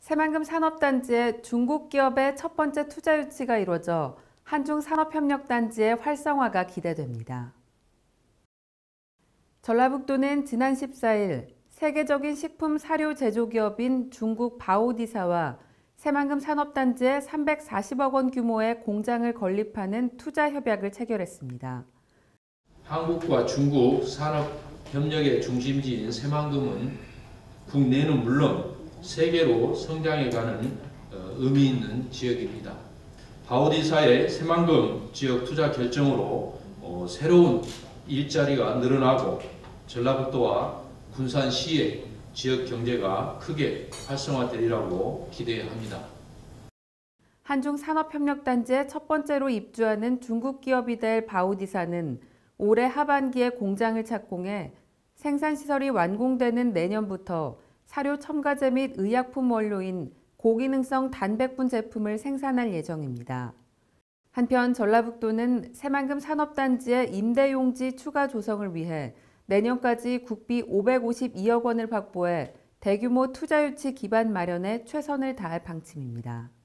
새만금 산업단지에 중국 기업의 첫 번째 투자 유치가 이루어져 한중 산업협력단지의 활성화가 기대됩니다. 전라북도는 지난 14일 세계적인 식품 사료 제조기업인 중국 바오디사와 새만금 산업단지에 340억 원 규모의 공장을 건립하는 투자 협약을 체결했습니다. 한국과 중국 산업협력의 중심지인 새만금은 국내는 물론 세계로 성장해가는 의미 있는 지역입니다. 바오디사의 새만금 지역 투자 결정으로 새로운 일자리가 늘어나고 전라북도와 군산시의 지역 경제가 크게 활성화되리라고 기대합니다. 한중 산업협력단지에 첫 번째로 입주하는 중국 기업이 될 바오디사는 올해 하반기에 공장을 착공해 생산시설이 완공되는 내년부터 사료 첨가제 및 의약품 원료인 고기능성 단백분 제품을 생산할 예정입니다. 한편 전라북도는 새만금 산업단지의 임대용지 추가 조성을 위해 내년까지 국비 552억 원을 확보해 대규모 투자 유치 기반 마련에 최선을 다할 방침입니다.